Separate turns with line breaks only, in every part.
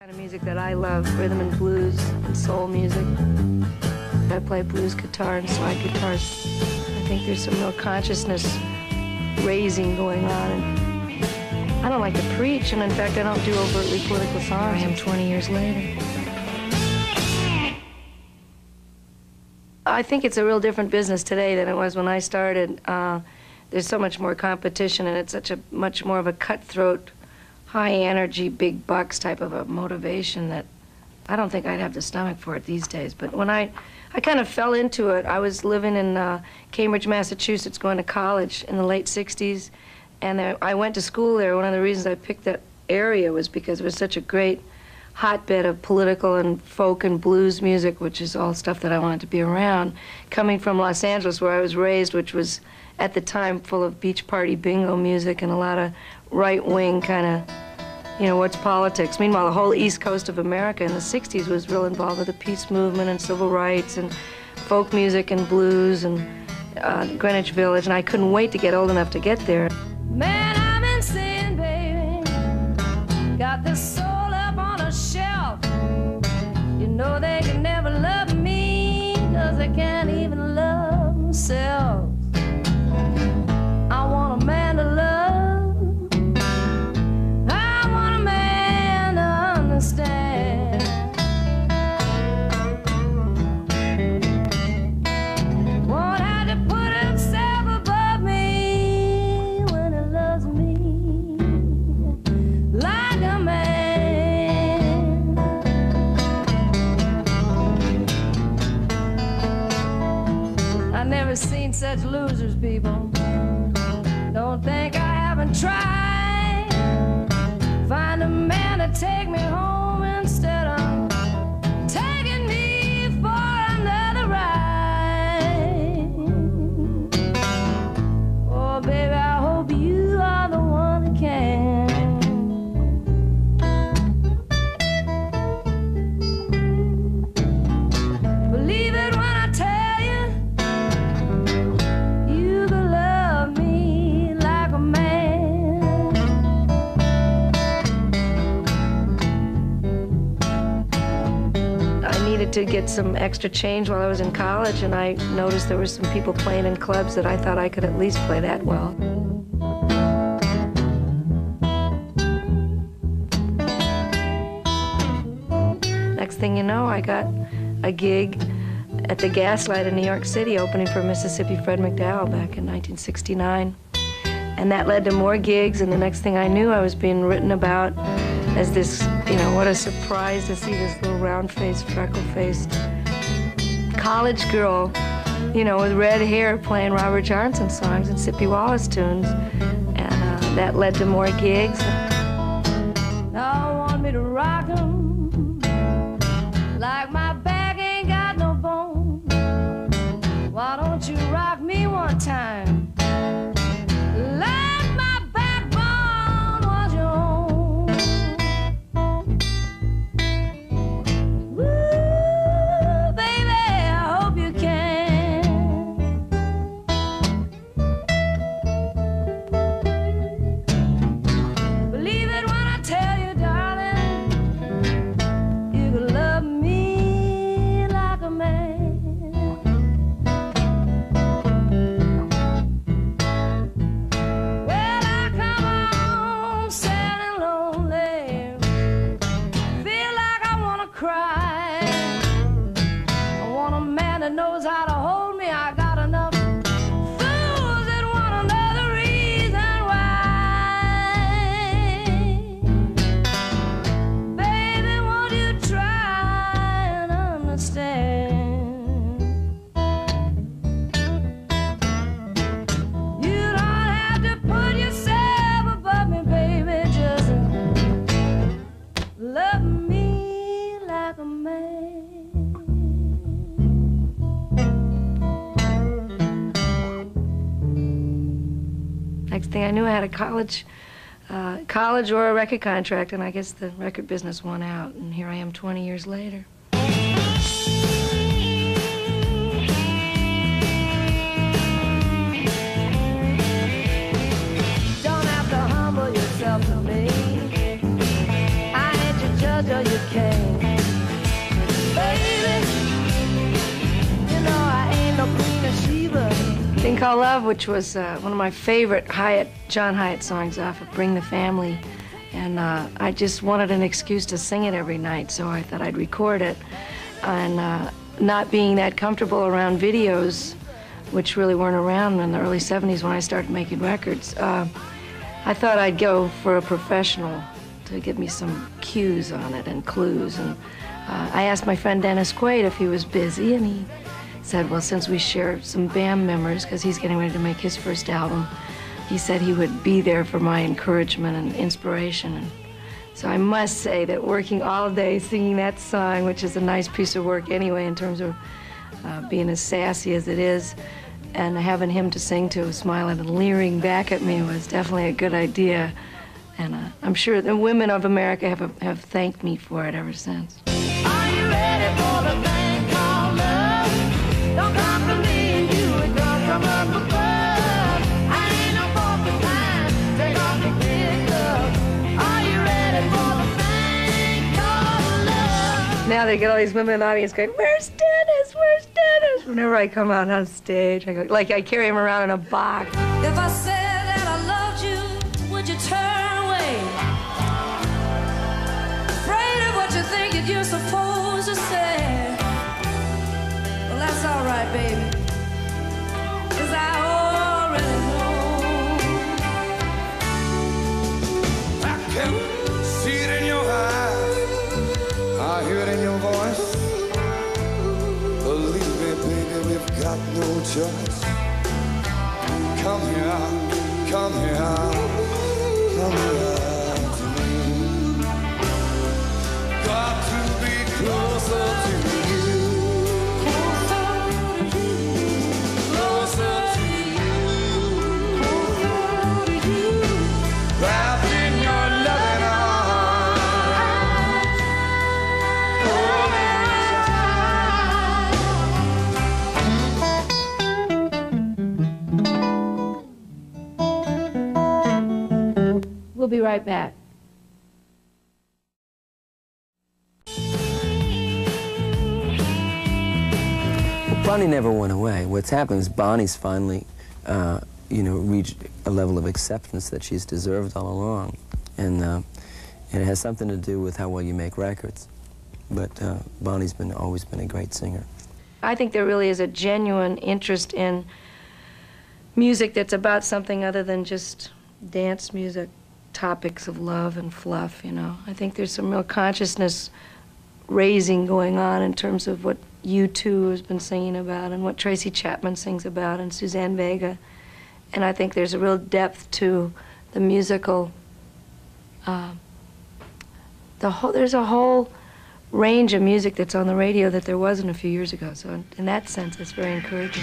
Kind of music that I love, rhythm and blues and soul music. I play blues guitar and slide guitars. I think there's some real consciousness raising going on. And I don't like to preach, and in fact, I don't do overtly political songs. I am 20 years later. I think it's a real different business today than it was when I started. There's so much more competition, and it's such a much more of a cutthroat, high energy, big bucks type of a motivation that I don't think I'd have the stomach for it these days. But when I kind of fell into it, I was living in Cambridge, Massachusetts, going to college in the late 60s, and I went to school there. One of the reasons I picked that area was because it was such a great hotbed of political and folk and blues music, which is all stuff that I wanted to be around. Coming from Los Angeles, where I was raised, which was at the time full of beach party bingo music and a lot of right-wing kind of, you know, what's politics. Meanwhile, the whole East Coast of America in the 60s was real involved with the peace movement and civil rights and folk music and blues and Greenwich Village, and I couldn't wait to get old enough to get there.
Man, I've been saying, baby, got this soul up on a shelf. You know they can never love me, 'cause they can't even love themselves. I want a man to love, I want a man to understand. Won't have to put himself above me when he loves me like a man. I've never seen such losers, people. Don't think I haven't tried. Find a man to take me home instead of taking me for another ride. Oh, baby, I hope you are the one that can. Believe it when I tell you, you could love me like a man.
I needed to get some extra change while I was in college, and I noticed there were some people playing in clubs that I thought I could at least play that well. Next thing you know, I got a gig at the Gaslight in New York City, opening for Mississippi Fred McDowell back in 1969. And that led to more gigs, and the next thing I knew, I was being written about as this, you know, what a surprise to see this little round-faced, freckle-faced college girl, you know, with red hair playing Robert Johnson songs and Sippy Wallace tunes. And that led to more gigs.
Now want me to rock 'em like my back ain't got no bone. Why don't you rock me one time like my backbone was your own? Woo, baby, I hope you can. Believe it when I tell you, darling, you could love me like a man. Well, I come home sad and lonely, feel like I wanna cry. I want a man that knows how to hold me. I got enough fools that want another reason why. Baby, won't you try and understand? You don't have to put yourself above me, baby. Just love me like a man.
Next thing I knew, I had a college or a record contract, and I guess the record business won out, and here I am 20 years later.
Don't have to humble yourself to me. I ain't your judge or your
Thing Called Love, which was one of my favorite John Hyatt songs off of Bring the Family. And I just wanted an excuse to sing it every night, so I thought I'd record it. And not being that comfortable around videos, which really weren't around in the early 70s when I started making records, I thought I'd go for a professional to give me some cues on it and clues. And I asked my friend Dennis Quaid if he was busy, and he said, well, since we share some band members, because he's getting ready to make his first album, he said he would be there for my encouragement and inspiration. And so I must say that working all day singing that song, which is a nice piece of work anyway in terms of being as sassy as it is, and having him to sing to, smiling and leering back at me, was definitely a good idea. And I'm sure the women of America have thanked me for it ever since.
Are you ready for the thing called love? Don't come from me and you, it comes from up above. I ain't no porcupine, take off your big gloves. Are you ready for the thing called love?
Now they get all these women in the audience going, where's Dennis, where's Dennis? Whenever I come out on stage, I go, like I carry him around in a box.
If I said that I loved you, would you turn away? Afraid of what you think that you're supposed to say. Well, that's all right, baby, 'cause I already know.
I can see it in your eyes, I hear it in your voice. Believe me, baby, we've got no choice. Come here, come here, come here to me. Got to be closer to you, closer to you, wrapped in your loving arms, holding
We'll be right back.
Bonnie never went away. What's happened is Bonnie's finally, reached a level of acceptance that she's deserved all along. And it has something to do with how well you make records. But Bonnie's always been a great singer.
I think there really is a genuine interest in music that's about something other than just dance music, topics of love and fluff, you know. I think there's some real consciousness raising going on in terms of what U2 has been singing about and what Tracy Chapman sings about and Suzanne Vega. And I think there's a real depth to the musical, there's a whole range of music that's on the radio that there wasn't a few years ago. So in that sense, it's very encouraging.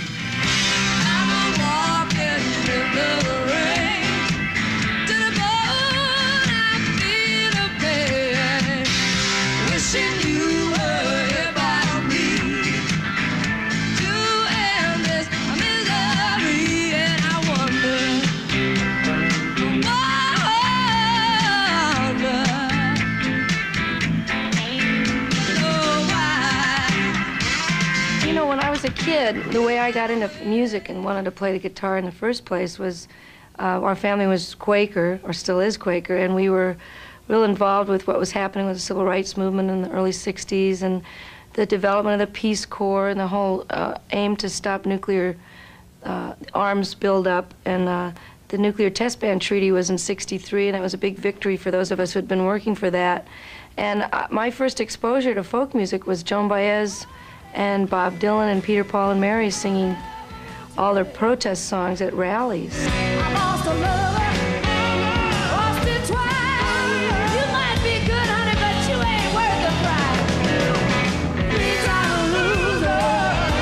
As a kid, the way I got into music and wanted to play the guitar in the first place was our family was Quaker, or still is Quaker, and we were real involved with what was happening with the civil rights movement in the early 60s and the development of the Peace Corps and the whole aim to stop nuclear arms buildup. And the Nuclear Test Ban Treaty was in '63, and that was a big victory for those of us who had been working for that. And my first exposure to folk music was Joan Baez and Bob Dylan and Peter, Paul, and Mary singing all their protest songs at rallies.
I lost a lover, lost it twice. You might be good, honey, but you ain't worth the price. Three-time loser,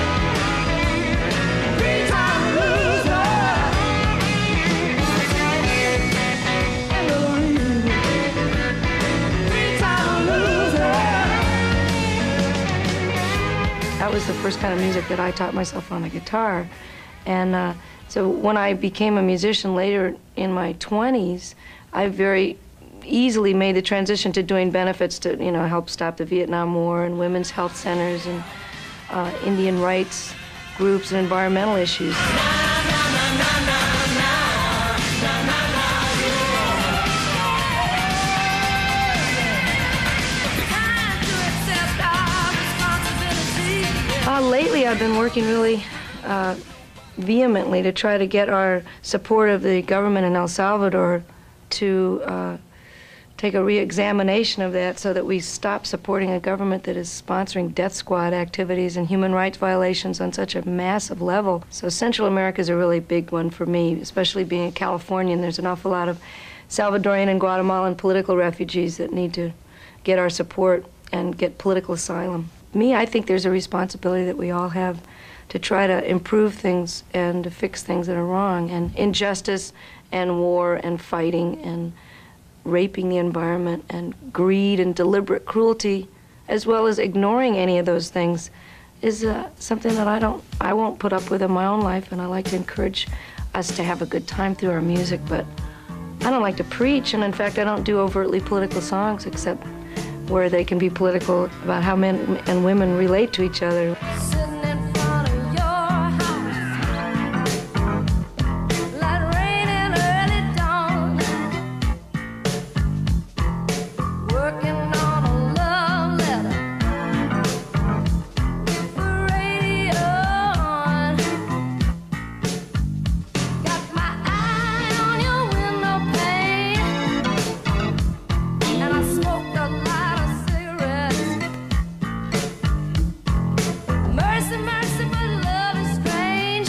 three-time loser. Three-time loser.
That was the first kind of music that I taught myself on the guitar. And so when I became a musician later in my 20s, I very easily made the transition to doing benefits to, help stop the Vietnam War and women's health centers and Indian rights groups and environmental issues. lately I've been working really vehemently to try to get our support of the government in El Salvador to take a re-examination of that so that we stop supporting a government that is sponsoring death squad activities and human rights violations on such a massive level. So Central America is a really big one for me, especially being a Californian. There's an awful lot of Salvadorian and Guatemalan political refugees that need to get our support and get political asylum. Me, I think there's a responsibility that we all have to try to improve things and to fix things that are wrong. And injustice and war and fighting and raping the environment and greed and deliberate cruelty, as well as ignoring any of those things, is something that I won't put up with in my own life. And I like to encourage us to have a good time through our music, but I don't like to preach, and in fact I don't do overtly political songs except where they can be political about how men and women relate to each other.
Sitting in front of your house, like rain in early dawn, working on a love letter, with the radio on. Got my eye on your window pane, and I smoked a light of cigarettes. Mercy, mercy, but love is strange,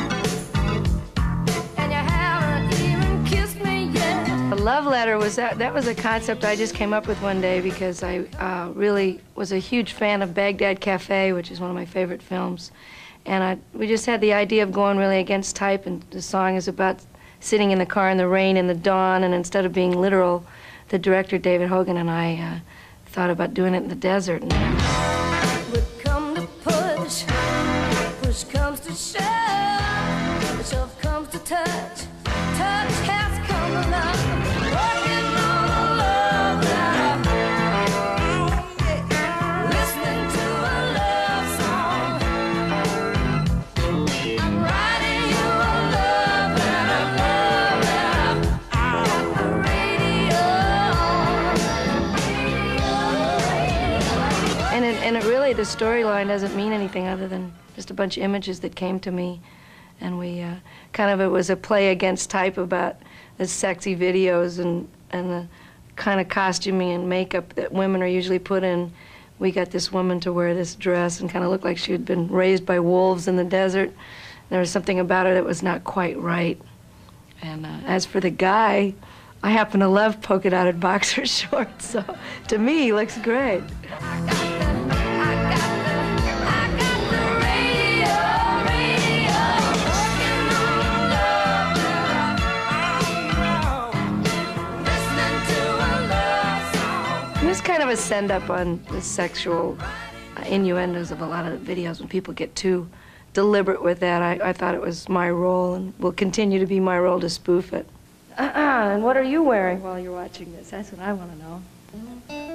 and you haven't even kissed me yet.
A love letter was that was a concept I just came up with one day because I really was a huge fan of Baghdad Cafe, which is one of my favorite films. And we just had the idea of going really against type, and the song is about sitting in the car in the rain in the dawn, and instead of being literal, the director, David Hogan, and I thought about doing it in the desert.
Would come to push, push comes to shove, shove comes to touch, touch has come to love. Working on a love letter, listening to a love song. I'm writing you a love letter, got the radio on.
And it really, the storyline doesn't mean anything other than just a bunch of images that came to me. And we it was a play against type about the sexy videos and the kind of costuming and makeup that women are usually put in. We got this woman to wear this dress and kind of look like she had been raised by wolves in the desert. There was something about her that was not quite right. And as for the guy, I happen to love polka-dotted boxer shorts, so to me, he looks great. It's kind of a send-up on the sexual innuendos of a lot of the videos. When people get too deliberate with that, I thought it was my role and will continue to be my role to spoof it. And what are you wearing while you're watching this? That's what I want to know.